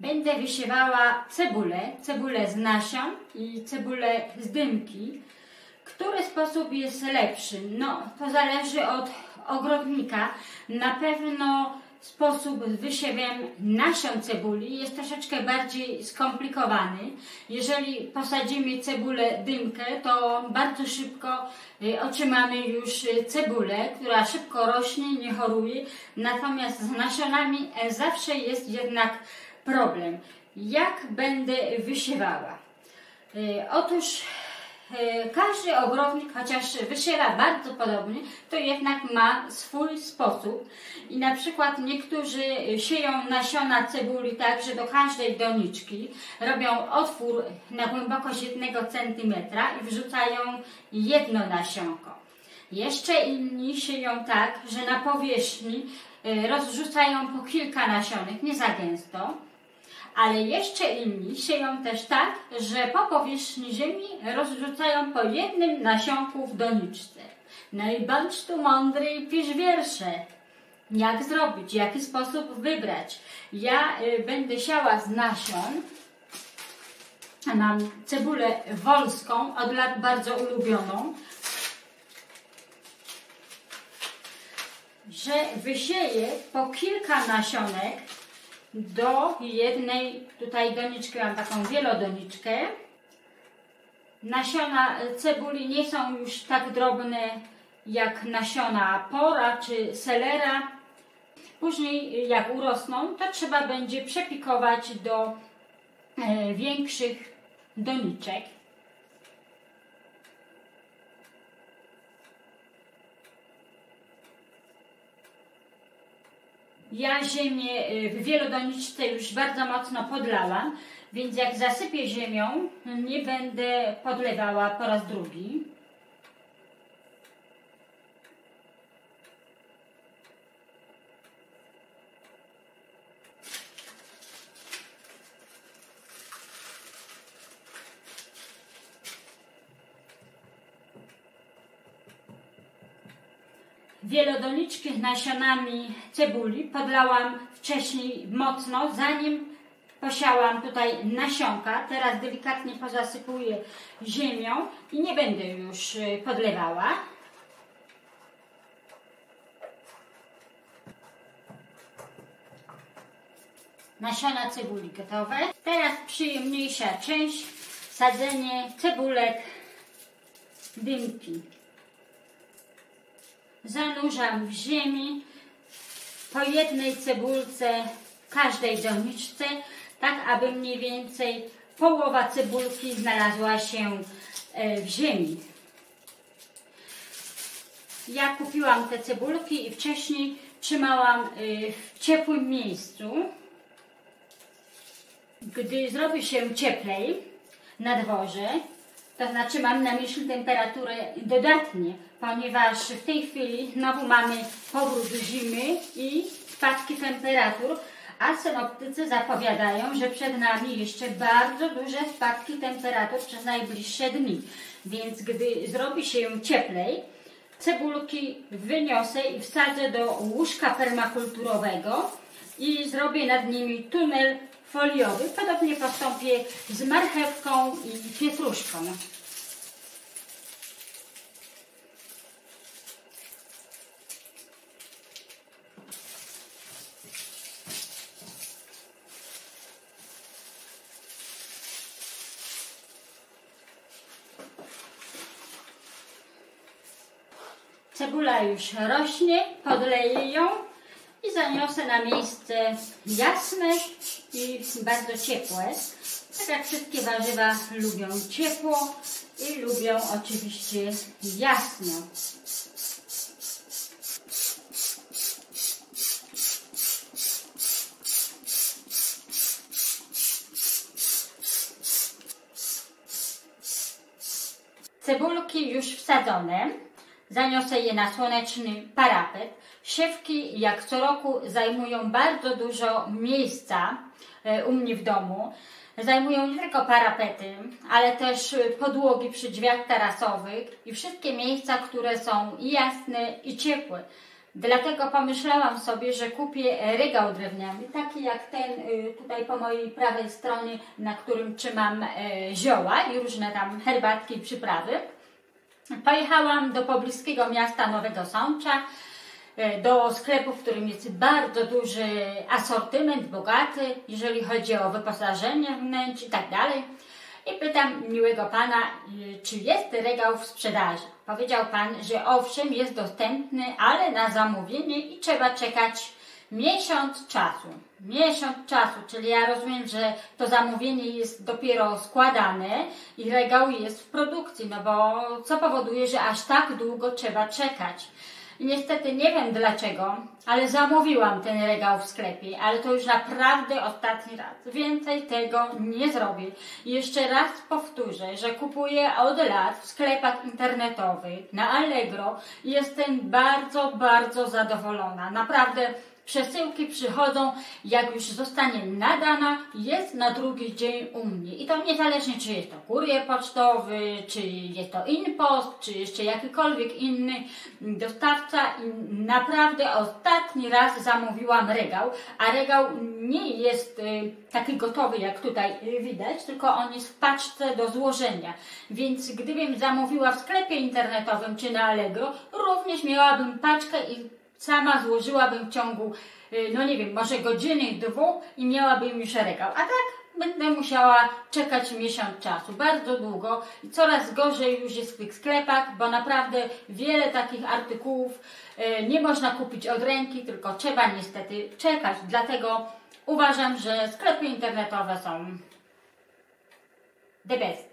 będę wysiewała cebulę z nasion i cebulę z dymki. Który sposób jest lepszy? No, to zależy od ogrodnika. Na pewno sposób z wysiewem nasion cebuli jest troszeczkę bardziej skomplikowany. Jeżeli posadzimy cebulę dymkę, to bardzo szybko otrzymamy już cebulę, która szybko rośnie, nie choruje. Natomiast z nasionami zawsze jest jednak problem. Jak będę wysiewała? Otóż każdy ogrodnik, chociaż wysiewa bardzo podobnie, to jednak ma swój sposób. I na przykład niektórzy sieją nasiona cebuli tak, że do każdej doniczki robią otwór na głębokość 1 cm i wrzucają jedno nasionko. Jeszcze inni sieją tak, że na powierzchni rozrzucają po kilka nasionek, nie za gęsto. Ale jeszcze inni sieją też tak, że po powierzchni ziemi rozrzucają po jednym nasionku w doniczce. No i bądź tu mądry i pisz wiersze. Jak zrobić? Jaki sposób wybrać? Ja będę siała z nasion. Mam cebulę wolską, od lat bardzo ulubioną. Że wysieję po kilka nasionek do jednej, tutaj doniczki, mam taką wielodoniczkę. Nasiona cebuli nie są już tak drobne jak nasiona pora czy selera. Później jak urosną, to trzeba będzie przepikować do większych doniczek. Ja ziemię w wielodoniczce już bardzo mocno podlałam, więc jak zasypię ziemią, nie będę podlewała po raz drugi. Wielodoniczki z nasionami cebuli podlałam wcześniej mocno, zanim posiałam tutaj nasionka. Teraz delikatnie pozasypuję ziemią i nie będę już podlewała. Nasiona cebuli gotowe. Teraz przyjemniejsza część, sadzenie cebulek dymki. Zanurzam w ziemi po jednej cebulce w każdej doniczce, tak aby mniej więcej połowa cebulki znalazła się w ziemi. Ja kupiłam te cebulki i wcześniej trzymałam w ciepłym miejscu. Gdy zrobi się cieplej na dworze, to znaczy mam na myśli temperaturę dodatnie, ponieważ w tej chwili znowu mamy powrót zimy i spadki temperatur, a synoptycy zapowiadają, że przed nami jeszcze bardzo duże spadki temperatur przez najbliższe dni. Więc gdy zrobi się cieplej, cebulki wyniosę i wsadzę do łóżka permakulturowego i zrobię nad nimi tunel foliowy. Podobnie postąpię z marchewką i pietruszką. Cebula już rośnie, podleję ją i zaniosę na miejsce jasne i bardzo ciepłe. Tak jak wszystkie warzywa lubią ciepło i lubią oczywiście jasno. Cebulki już wsadzone. Zaniosę je na słoneczny parapet. Siewki jak co roku zajmują bardzo dużo miejsca u mnie w domu. Zajmują nie tylko parapety, ale też podłogi przy drzwiach tarasowych i wszystkie miejsca, które są i jasne i ciepłe. Dlatego pomyślałam sobie, że kupię regał drewniany, taki jak ten tutaj po mojej prawej stronie, na którym trzymam zioła i różne tam herbatki i przyprawy. Pojechałam do pobliskiego miasta Nowego Sącza, do sklepu, w którym jest bardzo duży asortyment, bogaty, jeżeli chodzi o wyposażenie wnętrz i tak dalej. I pytam miłego pana, czy jest regał w sprzedaży. Powiedział pan, że owszem, jest dostępny, ale na zamówienie i trzeba czekać miesiąc czasu. Miesiąc czasu, czyli ja rozumiem, że to zamówienie jest dopiero składane i regał jest w produkcji, no bo co powoduje, że aż tak długo trzeba czekać. I niestety nie wiem dlaczego, ale zamówiłam ten regał w sklepie, ale to już naprawdę ostatni raz. Więcej tego nie zrobię. I jeszcze raz powtórzę, że kupuję od lat w sklepach internetowych, na Allegro i jestem bardzo, bardzo zadowolona. Naprawdę przesyłki przychodzą, jak już zostanie nadana, jest na drugi dzień u mnie. I to niezależnie, czy jest to kurier pocztowy, czy jest to InPost, czy jeszcze jakikolwiek inny dostawca. I naprawdę ostatni raz zamówiłam regał, a regał nie jest taki gotowy, jak tutaj widać, tylko on jest w paczce do złożenia. Więc gdybym zamówiła w sklepie internetowym, czy na Allegro, również miałabym paczkę i sama złożyłabym w ciągu, no nie wiem, może godziny, dwóch i miałabym już regał. A tak będę musiała czekać miesiąc czasu, bardzo długo i coraz gorzej już jest w tych sklepach, bo naprawdę wiele takich artykułów nie można kupić od ręki, tylko trzeba niestety czekać. Dlatego uważam, że sklepy internetowe są the best.